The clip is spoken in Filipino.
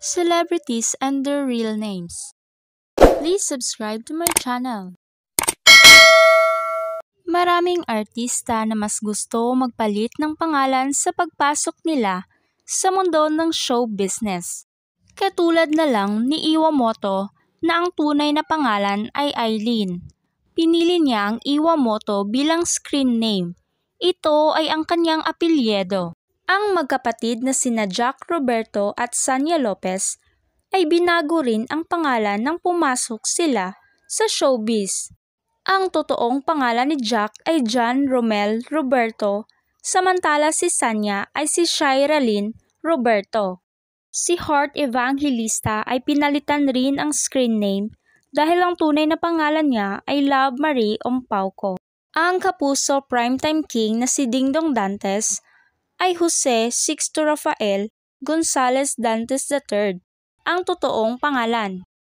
Celebrities and their real names. Please subscribe to my channel. Maraming artista na mas gusto magpalit ng pangalan sa pagpasok nila sa mundo ng show business. Katulad na lang ni Iwamoto na ang tunay na pangalan ay Eileen. Pinili niya ang Iwamoto bilang screen name. Ito ay ang kanyang apelyido. Ang magkapatid na sina Jack Roberto at Sanya Lopez ay binago rin ang pangalan nang pumasok sila sa showbiz. Ang totoong pangalan ni Jack ay John Romel Roberto, samantala si Sanya ay si Shira Lynn Roberto. Si Heart Evangelista ay pinalitan rin ang screen name dahil ang tunay na pangalan niya ay Love Marie Ompauco. Ang kapuso primetime king na si Dingdong Dantes ay Jose Sixto Rafael Gonzalez Dantes III, ang totoong pangalan.